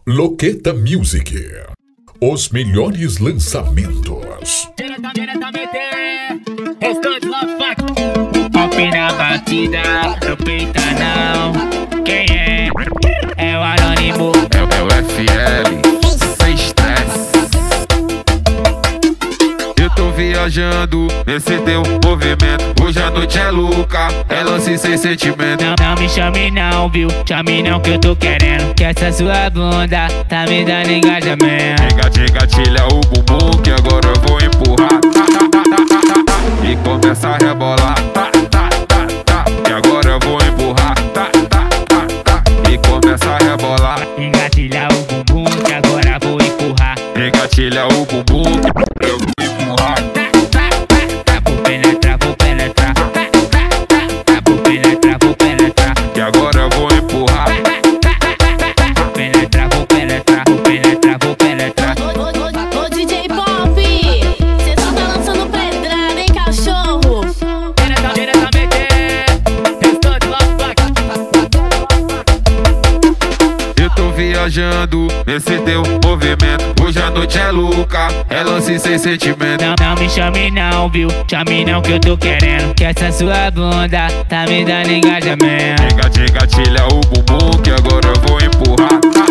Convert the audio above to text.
Loqueta Music. Os melhores lançamentos. Diretamente, Restante Love Fuck. Pop na batida, não peita não. Quem é? É o Anônimo. É o FL, sem estresse. Eu tô viajando nesse teu movimento. Hoje a noite é louca, é lance sem sentimento. Não me chame não, viu? Chame não que eu tô querendo. Que essa sua bunda tá me dando engajamento. Engatilha o bumbum que agora eu vou empurrar. E começa a rebolar. Que agora eu vou empurrar. E começa a rebolar. Engatilha o bumbum que agora vou empurrar. Engatilha o bumbum que eu vou empurrar. Vou penetrar, vou penetrar. Vou penetrar, vou penetrar. Que agora eu vou empurrar. Vou penetrar, vou penetrar. Vou penetrar, vou penetrar. Ô DJ Pop, cê só tá lançando pedrada, hein, cachorro? Diretamente, Restante Love Fuck. Eu tô viajando nesse teu movimento. Hoje a noite é louca, é lance sem sentimento. Não me chame não, viu? Chame não que eu tô querendo. Que essa sua bunda tá me dando engajamento. Engatilha o bumbum que agora eu vou empurrar.